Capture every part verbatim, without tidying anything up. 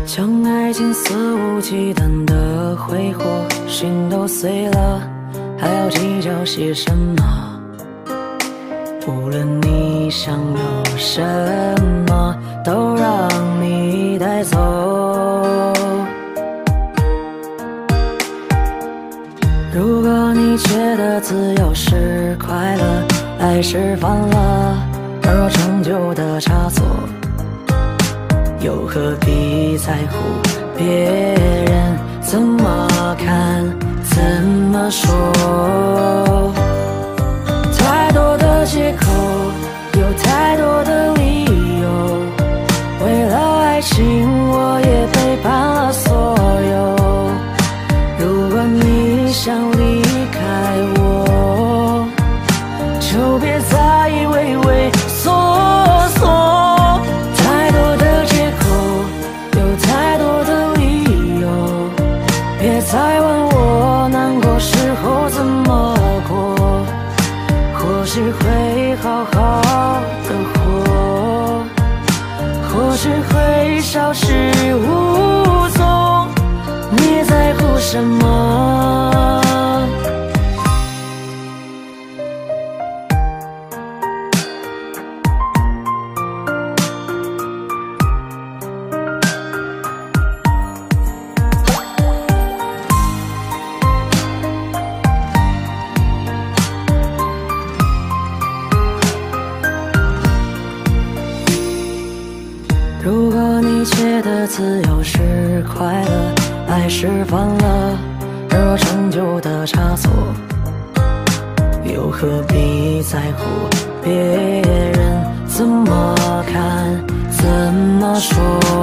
将爱情肆无忌惮的挥霍，心都碎了，还要计较些什么？无论你想有什么，都让你带走。如果你觉得自由是快乐，爱是犯了，而我成就的差错，又何必在乎别人怎么看怎么说？太多的借口，有太多的理由，为了爱情我也背叛了所有。如果你想离开我，就别再畏畏缩缩。太多的借口，有太多的理由，别再问我难过时候怎么过。或许会好好的活，或许会消失无踪。你在乎什么？如果你觉得自由是快乐，爱是犯了，而我成就的差错，又何必在乎别人怎么看怎么说？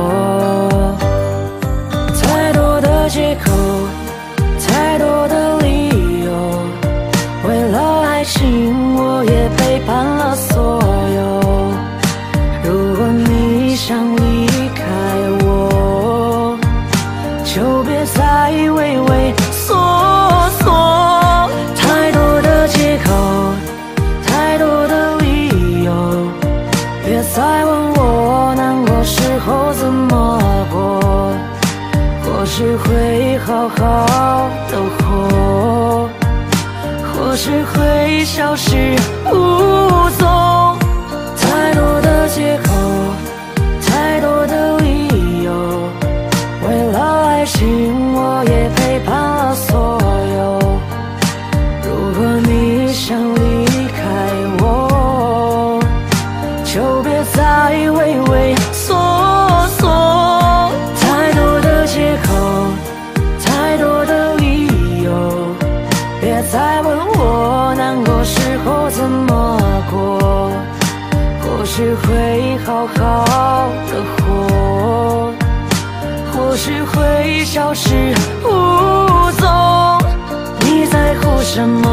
太多的借口，太多的理由，为了爱情我也背叛了所有。如果你想离开我，就别再畏畏缩缩。太多的借口，太多的理由，别再问我难过时候怎么过。或许会好好的活，或许会消失无踪。太多的借口，太多的理由，为了爱情我也背叛了所有。如果你想离开我，就别再畏畏缩缩。太多的借口，太多的理由，别再问我难过时候怎么过。或许会好好的活，或许会消失无踪。你在乎什么？